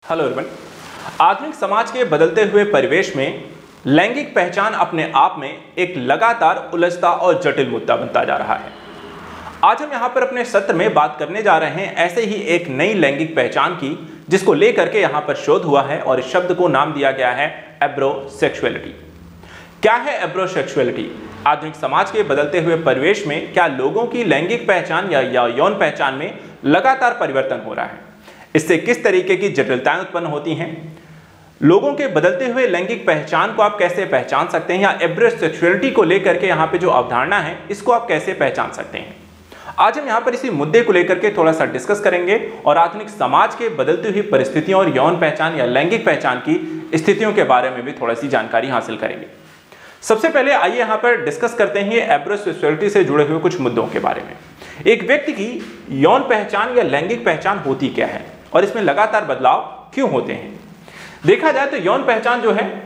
Hello everyone. आधुनिक समाज के बदलते हुए परिवेश में लैंगिक पहचान अपने आप में एक लगातार उलझता और जटिल मुद्दा बनता जा रहा है। आज हम यहाँ पर अपने सत्र में बात करने जा रहे हैं ऐसे ही एक नई लैंगिक पहचान की, जिसको लेकर के यहाँ पर शोध हुआ है और इस शब्द को नाम दिया गया है एब्रोसेक्सुअलिटी। क्या है एब्रोसेक्सुअलिटी? आधुनिक समाज के बदलते हुए परिवेश में क्या लोगों की लैंगिक पहचान या यौन पहचान में लगातार परिवर्तन हो रहा है? इससे किस तरीके की जटिलताएं उत्पन्न होती हैं? लोगों के बदलते हुए लैंगिक पहचान को आप कैसे पहचान सकते हैं, या एब्रोसेक्सुअलिटी को लेकर के यहाँ पे जो अवधारणा है इसको आप कैसे पहचान सकते हैं? आज हम यहाँ पर इसी मुद्दे को लेकर के थोड़ा सा डिस्कस करेंगे और आधुनिक समाज के बदलती हुई परिस्थितियों और यौन पहचान या लैंगिक पहचान की स्थितियों के बारे में भी थोड़ी सी जानकारी हासिल करेंगे। सबसे पहले आइए यहाँ पर डिस्कस करते हैं एब्रोसेक्सुअलिटी से जुड़े हुए कुछ मुद्दों के बारे में। एक व्यक्ति की यौन पहचान या लैंगिक पहचान होती क्या है और इसमें लगातार बदलाव क्यों होते हैं? देखा जाए तो यौन पहचान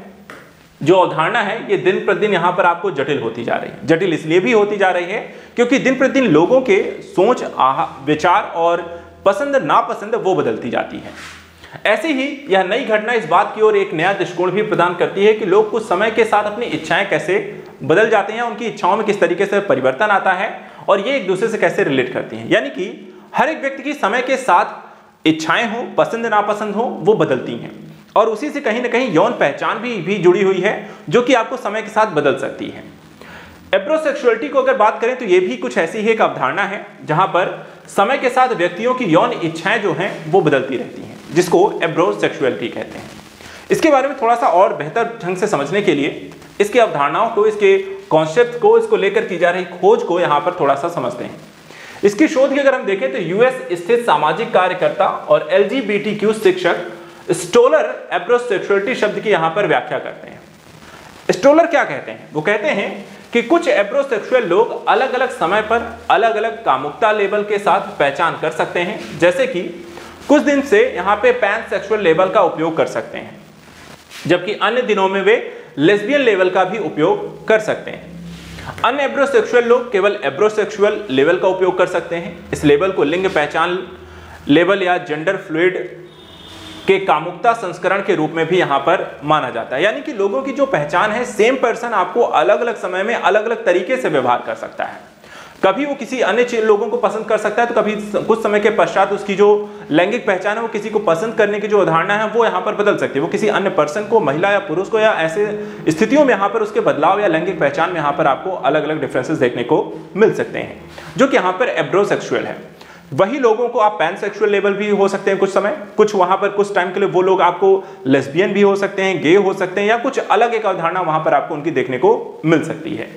जो अवधारणा है ये दिन प्रतिदिन यहाँ पर आपको जटिल होती जा रही है। जटिल इसलिए भी होती जा रही है क्योंकि दिन प्रतिदिन लोगों के सोच, विचार और पसंद नापसंद वो बदलती जाती है। ऐसे ही यह नई घटना इस बात की ओर एक नया दृष्टिकोण भी प्रदान करती है कि लोग कुछ समय के साथ अपनी इच्छाएं कैसे बदल जाते हैं, उनकी इच्छाओं में किस तरीके से परिवर्तन आता है और ये एक दूसरे से कैसे रिलेट करती हैं। यानी कि हर एक व्यक्ति की समय के साथ इच्छाएं हो, पसंद नापसंद हो, वो बदलती हैं और उसी से कहीं ना कहीं यौन पहचान भी जुड़ी हुई है जो कि आपको समय के साथ बदल सकती है। एब्रोसेक्सुअलिटी को अगर बात करें तो ये भी कुछ ऐसी ही एक अवधारणा है जहां पर समय के साथ व्यक्तियों की यौन इच्छाएं जो हैं वो बदलती रहती हैं, जिसको एब्रोसेक्सुअलिटी कहते हैं। इसके बारे में थोड़ा सा और बेहतर ढंग से समझने के लिए इसकी अवधारणाओं को, इसके कॉन्सेप्ट को, इसको लेकर की जा रही खोज को यहाँ पर थोड़ा सा समझते हैं। इसकी शोध की अगर हम देखें तो यूएस स्थित सामाजिक कार्यकर्ता और एलजीबीटीक्यू शिक्षक स्टोलर एब्रोसेक्सुअलिटी शब्द की यहाँ पर व्याख्या करते हैं। स्टोलर क्या कहते हैं? वो कहते हैं कि कुछ एब्रोसेक्सुअल लोग अलग अलग समय पर अलग अलग कामुकता लेबल के साथ पहचान कर सकते हैं, जैसे कि कुछ दिन से यहाँ पे पैनसेक्सुअल लेबल का उपयोग कर सकते हैं, जबकि अन्य दिनों में वे लेस्बियन लेवल का भी उपयोग कर सकते हैं। अन्य एब्रोसेक्सुअल लोग केवल एब्रोसेक्सुअल लेवल का उपयोग कर सकते हैं। इस लेवल को लिंग पहचान लेवल या जेंडर फ्लूइड के कामुकता संस्करण के रूप में भी यहाँ पर माना जाता है। यानी कि लोगों की जो पहचान है, सेम पर्सन आपको अलग अलग समय में अलग अलग तरीके से व्यवहार कर सकता है। कभी वो किसी अन्य लोगों को पसंद कर सकता है, तो कभी कुछ समय के पश्चात उसकी जो लैंगिक पहचान है वो किसी को पसंद करने की जो अवधारणा है वो यहाँ पर बदल सकती है। वो किसी अन्य पर्सन को, महिला या पुरुष को, या ऐसे स्थितियों में यहाँ पर उसके बदलाव या लैंगिक पहचान में यहाँ पर आपको अलग अलग डिफरेंसेस देखने को मिल सकते हैं, जो कि यहाँ पर एब्रोसेक्सुअल है। वही लोगों को आप पैनसेक्सुअल लेवल भी हो सकते हैं कुछ समय, कुछ वहां पर कुछ टाइम के लिए वो लोग आपको लेस्बियन भी हो सकते हैं, गे हो सकते हैं, या कुछ अलग एक अवधारणा वहां पर आपको उनकी देखने को मिल सकती है।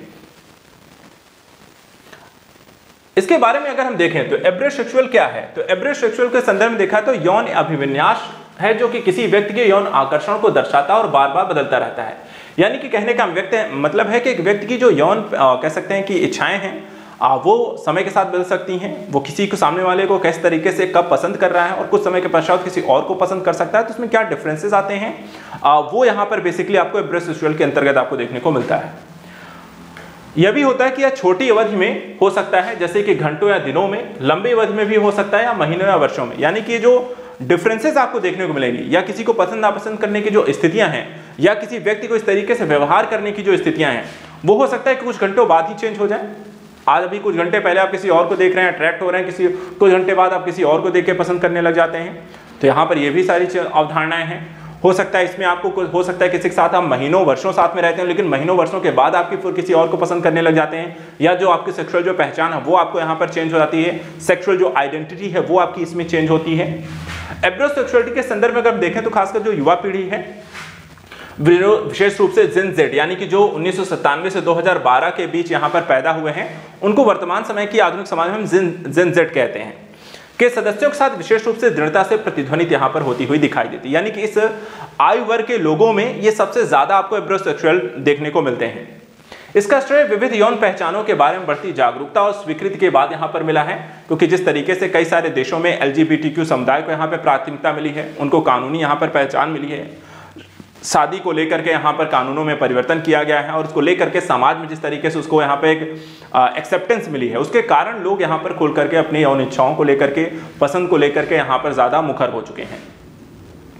इसके बारे में अगर हम देखें तो एब्रोसेक्सुअल क्या है, तो एब्रोसेक्सुअल के संदर्भ में देखा तो यौन अभिविन्यास है जो कि किसी व्यक्ति के यौन आकर्षण को दर्शाता और बार बार बदलता रहता है। यानी कि कहने का मतलब है कि एक व्यक्ति की जो यौन कह सकते हैं कि इच्छाएं हैं वो समय के साथ बदल सकती हैं। वो किसी को, सामने वाले को किस तरीके से कब पसंद कर रहा है और कुछ समय के पश्चात किसी और को पसंद कर सकता है, तो उसमें क्या डिफरेंसेस आते हैं वो यहाँ पर बेसिकली आपको एब्रोसेक्सुअल के अंतर्गत आपको देखने को मिलता है। यह भी होता है कि यह छोटी अवधि में हो सकता है, जैसे कि घंटों या दिनों में, लंबी अवधि में भी हो सकता है, या महीनों या वर्षों में। यानी कि जो डिफरेंसेस आपको देखने को मिलेंगी, या किसी को पसंद नापसंद करने की जो स्थितियां हैं, या किसी व्यक्ति को इस तरीके से व्यवहार करने की जो स्थितियां हैं, वो हो सकता है कि कुछ घंटों बाद ही चेंज हो जाए। आज अभी कुछ घंटे पहले आप किसी और को देख रहे हैं, अट्रैक्ट हो रहे हैं, कुछ घंटे बाद आप किसी और को देख के पसंद करने लग जाते हैं। तो यहाँ पर ये भी सारी अवधारणाएं हैं। हो सकता है इसमें आपको हो सकता है किसी के साथ आप महीनों वर्षों साथ में रहते हैं, लेकिन महीनों वर्षों के बाद आपकी फिर किसी और को पसंद करने लग जाते हैं, या जो आपकी सेक्सुअल जो पहचान है वो आपको यहाँ पर चेंज हो जाती है। सेक्सुअल जो आइडेंटिटी है वो आपकी इसमें चेंज होती है। एब्रोसेक्सुअलिटी के संदर्भ में अगर देखें तो खासकर जो युवा पीढ़ी है, विशेष रूप से जेन जेड, यानी कि जो 1997 से 2012 के बीच यहाँ पर पैदा हुए हैं, उनको वर्तमान समय की आधुनिक समाज में हम जेन जेड कहते हैं, के सदस्यों के साथ विशेष रूप से दृढ़ता से प्रतिध्वनित यहाँ पर होती हुई दिखाई देती है। यानी कि इस आयु वर्ग के लोगों में ये सबसे ज्यादा आपको एब्रोसेक्सुअल देखने को मिलते हैं। इसका श्रेय विविध यौन पहचानों के बारे में बढ़ती जागरूकता और स्वीकृति के बाद यहाँ पर मिला है, क्योंकि जिस तरीके से कई सारे देशों में एलजीबीटीक्यू समुदाय को यहाँ पर प्राथमिकता मिली है, उनको कानूनी यहाँ पर पहचान मिली है, शादी को लेकर के यहाँ पर कानूनों में परिवर्तन किया गया है और उसको लेकर के समाज में जिस तरीके से उसको यहाँ पे एक एक्सेप्टेंस मिली है, उसके कारण लोग यहाँ पर खुल करके अपनी यौन इच्छाओं को लेकर के, पसंद को लेकर के यहाँ पर ज़्यादा मुखर हो चुके हैं।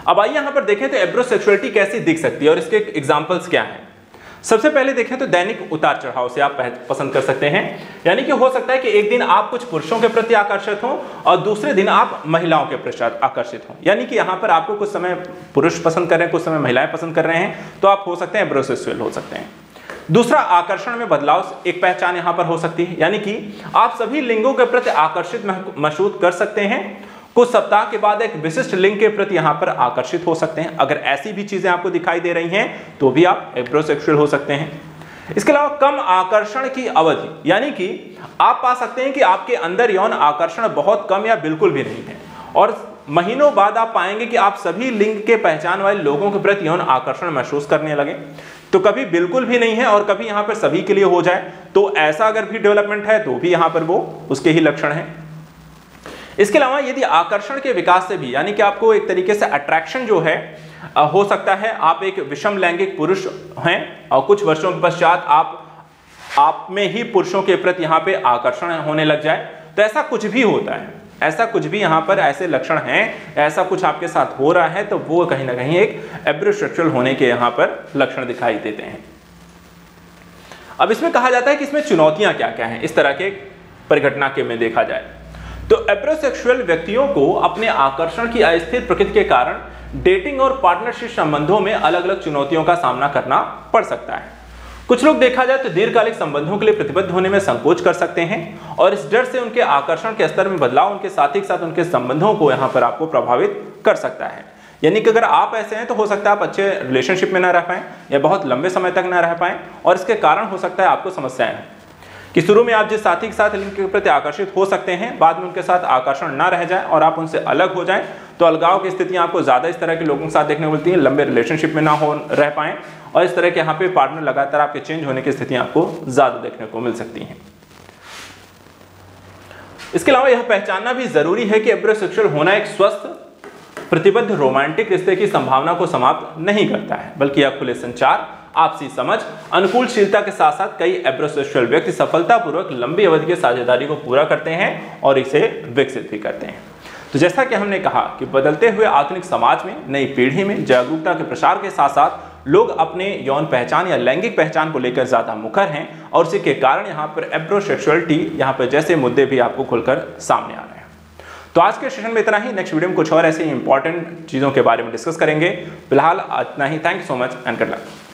अब आइए यहां पर देखें तो एब्रोसेक्सुअलिटी कैसी दिख सकती है और इसके एग्जांपल्स क्या हैं। सबसे पहले देखें तो दैनिक उतार चढ़ाव से आप पसंद कर सकते हैं, यानी कि हो सकता है कि एक दिन आप कुछ पुरुषों के प्रति आकर्षित हों और दूसरे दिन आप महिलाओं के प्रति आकर्षित हों, यानी कि यहां पर आपको कुछ समय पुरुष पसंद कर रहे हैं, कुछ समय महिलाएं पसंद कर रहे हैं, तो आप हो सकते हैं एब्रोसेक्सुअल हो सकते हैं। दूसरा, आकर्षण में बदलाव एक पहचान यहां पर हो सकती है, यानी कि आप सभी लिंगों के प्रति आकर्षित महसूस कर सकते हैं, कुछ सप्ताह के बाद एक विशिष्ट लिंग के प्रति यहां पर आकर्षित हो सकते हैं। अगर ऐसी भी चीजें आपको दिखाई दे रही हैं तो भी आप एब्रोसेक्सुअल हो सकते हैं। इसके अलावा कम आकर्षण की अवधि, यानी कि आप पा सकते हैं कि आपके अंदर यौन आकर्षण बहुत कम या बिल्कुल भी नहीं है और महीनों बाद आप पाएंगे कि आप सभी लिंग के पहचान वाले लोगों के प्रति यौन आकर्षण महसूस करने लगे। तो कभी बिल्कुल भी नहीं है और कभी यहां पर सभी के लिए हो जाए, तो ऐसा अगर भी डेवलपमेंट है तो भी यहां पर वो उसके ही लक्षण है। इसके अलावा यदि आकर्षण के विकास से भी, यानी कि आपको एक तरीके से अट्रैक्शन जो है हो सकता है, आप एक विषम लैंगिक पुरुष हैं और कुछ वर्षों के पश्चात आप में ही पुरुषों के प्रति यहाँ पे आकर्षण होने लग जाए, तो ऐसा कुछ भी होता है, ऐसा कुछ भी यहाँ पर ऐसे लक्षण हैं, ऐसा कुछ आपके साथ हो रहा है, तो वो कहीं ना कहीं एक एब्रोसेक्सुअल होने के यहाँ पर लक्षण दिखाई देते हैं। अब इसमें कहा जाता है कि इसमें चुनौतियां क्या क्या हैं इस तरह के परिघटना के में देखा जाए तो एब्रोसेक्सुअल व्यक्तियों को अपने आकर्षण की अस्थिर प्रकृति के कारण डेटिंग और पार्टनरशिप संबंधों में अलग अलग चुनौतियों का सामना करना पड़ सकता है। कुछ लोग देखा जाए तो दीर्घकालिक संबंधों के लिए प्रतिबद्ध होने में संकोच कर सकते हैं और इस डर से उनके आकर्षण के स्तर में बदलाव उनके साथ ही साथ उनके संबंधों को यहाँ पर आपको प्रभावित कर सकता है। यानी कि अगर आप ऐसे हैं तो हो सकता है आप अच्छे रिलेशनशिप में ना रह पाएं या बहुत लंबे समय तक ना रह पाएं और इसके कारण हो सकता है आपको समस्याएं हैं कि शुरू में आप जिस साथी के साथ लिंग के प्रति आकर्षित हो सकते हैं, बाद में उनके साथ आकर्षण ना रह जाए और आप उनसे अलग हो जाएं, तो अलगाव की स्थितियां आपको ज्यादा इस तरह के लोगों के साथ देखने को मिलती हैं, लंबे रिलेशनशिप में ना हो रह पाएं और इस तरह के यहाँ पे पार्टनर लगातार आपके चेंज होने की स्थितियां आपको ज्यादा देखने को मिल सकती हैं। इसके अलावा यह पहचानना भी जरूरी है कि एब्रोसेक्सुअल होना एक स्वस्थ प्रतिबद्ध रोमांटिक रिश्ते की संभावना को समाप्त नहीं करता है, बल्कि यह खुले संचार, आपसी समझ, अनुकूलशीलता के साथ साथ कई एब्रोसेक्सुअल व्यक्ति सफलतापूर्वक लंबी अवधि की साझेदारी को पूरा करते हैं और इसे विकसित भी करते हैं। तो जैसा कि हमने कहा कि बदलते हुए आधुनिक समाज में, नई पीढ़ी में जागरूकता के प्रसार के साथ साथ लोग अपने यौन पहचान या लैंगिक पहचान को लेकर ज्यादा मुखर हैं और इसी के कारण यहाँ पर एब्रोसेक्सुअलिटी यहाँ पर जैसे मुद्दे भी आपको खुलकर सामने आ रहे हैं। तो आज के सेशन में इतना ही। नेक्स्ट वीडियो में कुछ और ऐसे इंपॉर्टेंट चीजों के बारे में डिस्कस करेंगे। फिलहाल इतना ही। Thank you so much and good luck.